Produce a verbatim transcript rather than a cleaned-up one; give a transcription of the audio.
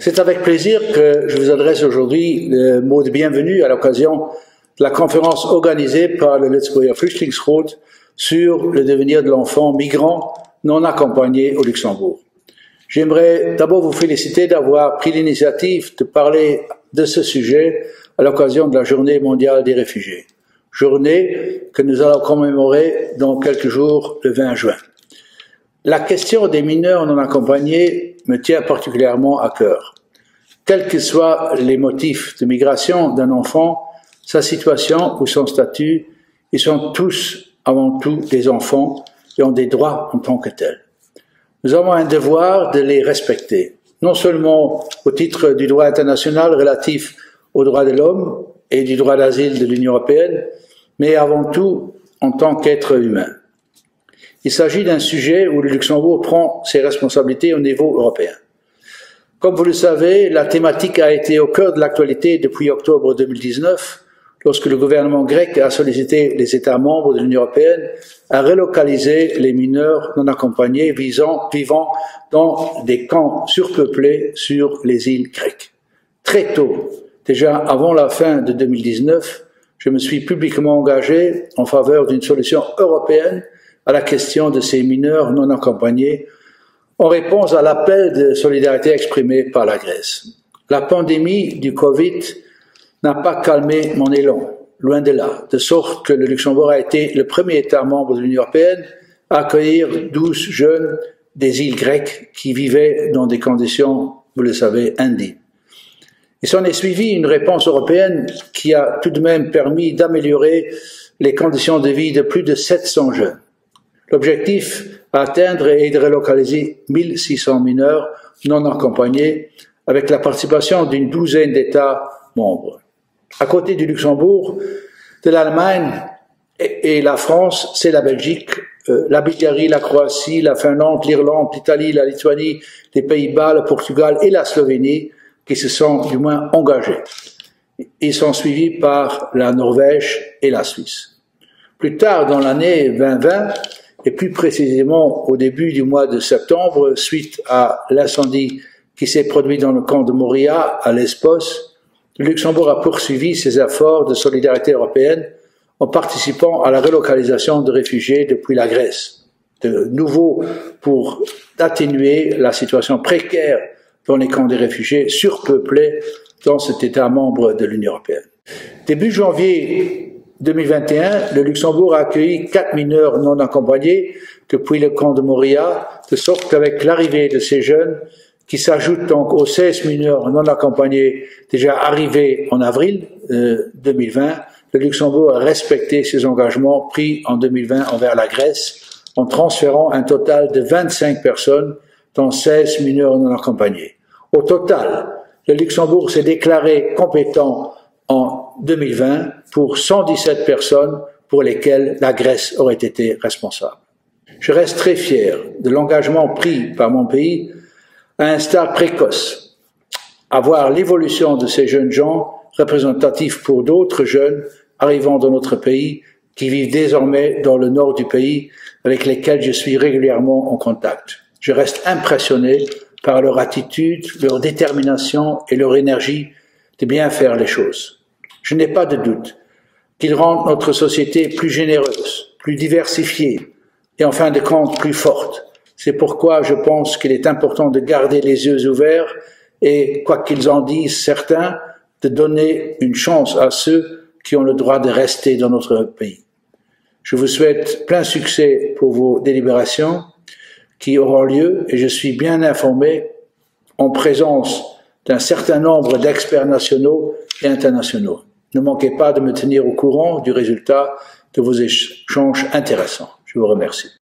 C'est avec plaisir que je vous adresse aujourd'hui le mot de bienvenue à l'occasion de la conférence organisée par le Lutzburger Flüchtlingsrat sur le devenir de l'enfant migrant non accompagné au Luxembourg. J'aimerais d'abord vous féliciter d'avoir pris l'initiative de parler de ce sujet à l'occasion de la Journée mondiale des réfugiés, journée que nous allons commémorer dans quelques jours, le vingt juin. La question des mineurs non accompagnés me tient particulièrement à cœur. Quels que soient les motifs de migration d'un enfant, sa situation ou son statut, ils sont tous avant tout des enfants et ont des droits en tant que tels. Nous avons un devoir de les respecter, non seulement au titre du droit international relatif aux droits de l'homme et du droit d'asile de l'Union européenne, mais avant tout en tant qu'être humain. Il s'agit d'un sujet où le Luxembourg prend ses responsabilités au niveau européen. Comme vous le savez, la thématique a été au cœur de l'actualité depuis octobre deux mille dix-neuf, lorsque le gouvernement grec a sollicité les États membres de l'Union européenne à relocaliser les mineurs non accompagnés visant, vivant dans des camps surpeuplés sur les îles grecques. Très tôt, déjà avant la fin de deux mille dix-neuf, je me suis publiquement engagé en faveur d'une solution européenne à la question de ces mineurs non accompagnés en réponse à l'appel de solidarité exprimé par la Grèce. La pandémie du Covid n'a pas calmé mon élan, loin de là, de sorte que le Luxembourg a été le premier État membre de l'Union européenne à accueillir douze jeunes des îles grecques qui vivaient dans des conditions, vous le savez, indignes. Il s'en est suivi une réponse européenne qui a tout de même permis d'améliorer les conditions de vie de plus de sept cents jeunes. L'objectif à atteindre est de relocaliser mille six cents mineurs non accompagnés avec la participation d'une douzaine d'États membres. À côté du Luxembourg, de l'Allemagne et, et la France, c'est la Belgique, euh, la Bulgarie, la Croatie, la Finlande, l'Irlande, l'Italie, la Lituanie, les Pays-Bas, le Portugal et la Slovénie qui se sont du moins engagés. Ils sont suivis par la Norvège et la Suisse. Plus tard dans l'année deux mille vingt, et plus précisément au début du mois de septembre, suite à l'incendie qui s'est produit dans le camp de Moria à Lesbos, le Luxembourg a poursuivi ses efforts de solidarité européenne en participant à la relocalisation de réfugiés depuis la Grèce, de nouveau pour atténuer la situation précaire dans les camps des réfugiés surpeuplés dans cet État membre de l'Union européenne. Début janvier deux mille vingt et un, le Luxembourg a accueilli quatre mineurs non accompagnés depuis le camp de Moria, de sorte qu'avec l'arrivée de ces jeunes, qui s'ajoutent donc aux seize mineurs non accompagnés déjà arrivés en avril euh, deux mille vingt, le Luxembourg a respecté ses engagements pris en deux mille vingt envers la Grèce en transférant un total de vingt-cinq personnes, dont seize mineurs non accompagnés. Au total, le Luxembourg s'est déclaré compétent en deux mille vingt pour cent dix-sept personnes pour lesquelles la Grèce aurait été responsable. Je reste très fier de l'engagement pris par mon pays à un stade précoce, à voir l'évolution de ces jeunes gens représentatifs pour d'autres jeunes arrivant dans notre pays qui vivent désormais dans le nord du pays avec lesquels je suis régulièrement en contact. Je reste impressionné par leur attitude, leur détermination et leur énergie de bien faire les choses. Je n'ai pas de doute qu'ils rendent notre société plus généreuse, plus diversifiée et en fin de compte plus forte. C'est pourquoi je pense qu'il est important de garder les yeux ouverts et, quoi qu'ils en disent certains, de donner une chance à ceux qui ont le droit de rester dans notre pays. Je vous souhaite plein succès pour vos délibérations qui auront lieu et je suis bien informé en présence d'un certain nombre d'experts nationaux et internationaux. Ne manquez pas de me tenir au courant du résultat de vos échanges intéressants. Je vous remercie.